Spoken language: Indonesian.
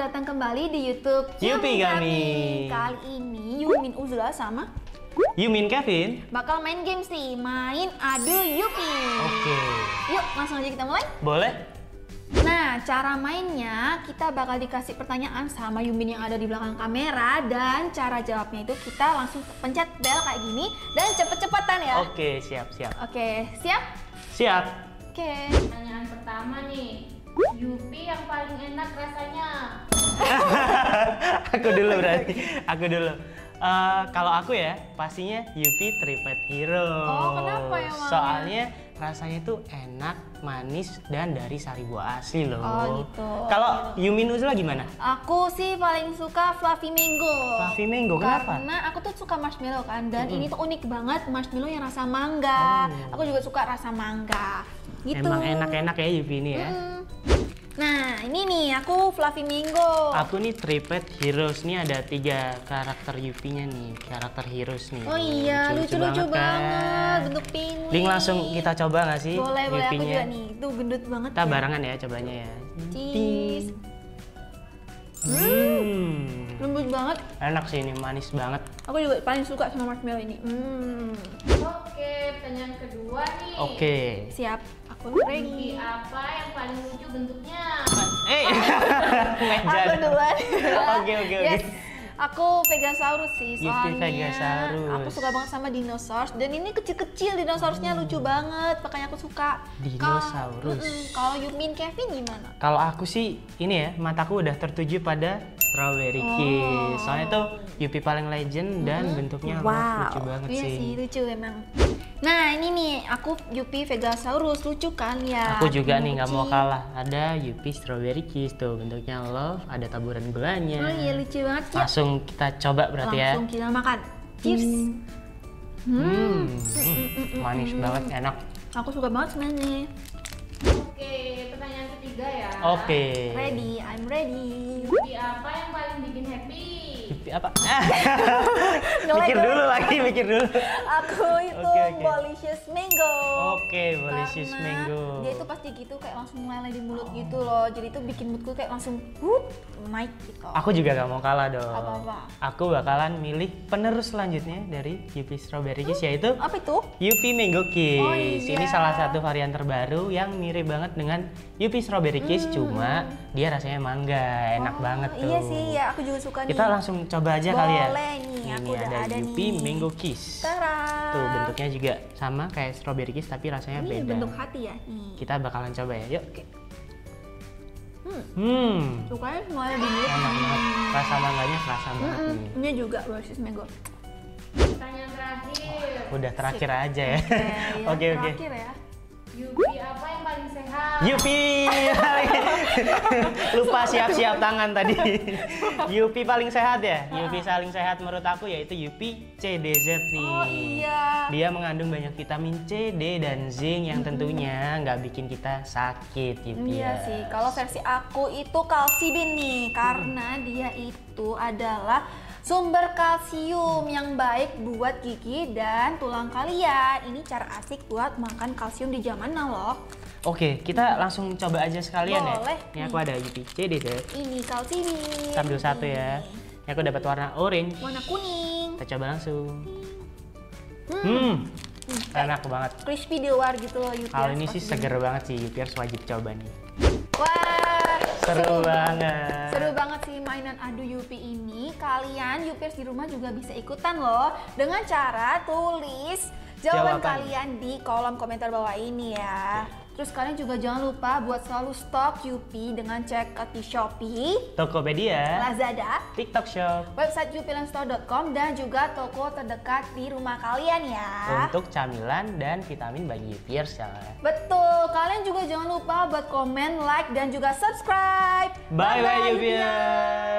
datang kembali di YouTube Yupi kami. Kali ini Yumin Uzla sama Yumin Kevin bakal main games nih, main adu Yupi. Oke. Yuk langsung aja kita mulai. Boleh? Nah, cara mainnya kita bakal dikasih pertanyaan sama Yumin yang ada di belakang kamera, dan cara jawabnya itu kita langsung pencet bel kayak gini dan cepet-cepetan ya. Oke, siap. Oke, siap? Siap. Oke. Pertanyaan pertama nih, Yupi yang paling enak rasanya? Aku dulu berarti. Aku dulu. Kalau aku ya, pastinya Yupi Triplet Hero. Oh, kenapa ya, Mama? Soalnya rasanya itu enak, manis, dan dari sari buah asli loh. Oh, gitu. Kalau Yumin Uzla gimana? Aku sih paling suka Fluffy Mango. Fluffy Mango, kenapa? Karena aku tuh suka marshmallow kan, dan ini tuh unik banget, marshmallow yang rasa mangga. Oh. Aku juga suka rasa mangga. Gitu. Emang enak-enak ya Yupi ini ya. Nah, ini nih aku Fluffy Mango. Aku nih Triplet Heroes nih, ada 3 karakter Yupi-nya nih, karakter Heroes nih. Oh iya, lucu-lucu banget, bentuk penguin. Link langsung kita coba nggak sih? Boleh, aku Yupi-nya? juga nih, itu gendut banget. Kita ya. barengan ya cobanya ya. Cheese. Lembut banget. Enak sih ini, manis banget. Aku juga paling suka sama marshmallow ini. Oke, pertanyaan kedua nih. Oke. Siap, aku Yupi ready. apa yang paling lucu bentuknya? Aku duluan. Oke. Yes. Aku Vegasaurus sih, Yupi soalnya Vegasaurus. aku suka banget sama dinosaurus, dan ini kecil-kecil dinosaurusnya, lucu banget, makanya aku suka. Dinosaurus. Kalau Yumin Kevin gimana? Kalau aku sih ini ya, mataku udah tertuju pada Strawberry Kiss. Soalnya tuh Yupi paling legend dan bentuknya lucu banget iya sih. sih, lucu emang. Nah, ini nih, aku Yupi Vegasaurus, lucu kan ya? Aku juga nih nggak mau Kecil. kalah. Ada Yupi Strawberry Kiss tuh, bentuknya love, ada taburan gulanya. Oh iya, lucu banget. Yuk, Langsung kita coba berarti ya. langsung kita makan. Cheers. Manis banget, enak. Aku suka banget sebenarnya. Oke, pertanyaan ketiga ya. Oke. Ready, I'm ready. Yupi apa yang paling bikin happy? Yupi apa? Ngelek mikir dulu. dulu lagi, mikir dulu. Aku itu Oke. Bolicious Mango. Oke, Bolicious Karena Mango. dia itu pas gitu kayak langsung meleleh di mulut gitu loh. Jadi itu bikin moodku kayak langsung naik gitu. Aku juga gak mau kalah dong. Apa-apa? Aku bakalan milih penerus selanjutnya dari Yupi Strawberry Kiss, yaitu Apa itu? Yupi Mango Kiss. Oh, iya. Ini salah satu varian terbaru yang mirip banget dengan Yupi Strawberry Kiss, cuma dia rasanya mangga, enak banget tuh. Iya sih, ya aku juga suka nih. Kita langsung coba aja kali ya. Boleh nih, aku Ini udah ada Yupi nih. Mango Kiss. Tara. Tuh bentuknya juga sama kayak Strawberry Kiss tapi rasanya Ini beda. bentuk hati ya. Nih. Kita bakalan coba ya, yuk. Sukanya semuanya di mulut. Enak banget. Rasa mangganya kerasa banget nih. Ini juga Bolicious Mango. Pertanyaan terakhir. Udah terakhir aja ya. Ya, Oke. terakhir ya. Yupi apa yang paling sehat? Yupi. Lupa siap-siap tangan tadi. Yupi paling sehat ya? Yupi paling sehat menurut aku yaitu Yupi CDZ nih. Oh iya. Dia mengandung banyak vitamin C, D, dan zinc yang tentunya nggak bikin kita sakit Yupi. Iya sih, kalau versi aku itu kalsibin nih, karena dia itu adalah sumber kalsium yang baik buat gigi dan tulang kalian. Ini cara asik buat makan kalsium di zaman now loh. Oke, kita langsung coba aja sekalian Boleh. ya. Ini aku ada Yupi CDZ. Ini kalsibin. Sambil satu ya. Ini aku dapat warna orange. Warna kuning. Kita coba langsung. Enak banget. Crispy di luar gitu loh Yupi. Kalau ini sih seger banget sih, Yupi wajib coba nih. Wah, Seru banget. Seru banget sih mainan adu Yupi ini. Kalian Yupiers di rumah juga bisa ikutan loh dengan cara tulis jawaban Jawaban. kalian di kolom komentar bawah ini ya. Terus kalian juga jangan lupa buat selalu stok Yupi dengan checkout di Shopee, Tokopedia, Lazada, TikTok Shop, website yupilandstore.com, dan juga toko terdekat di rumah kalian ya. untuk camilan dan vitamin bagi Yupiers ya. Betul, kalian juga jangan lupa buat komen, like, dan juga subscribe. Bye bye Yupiers.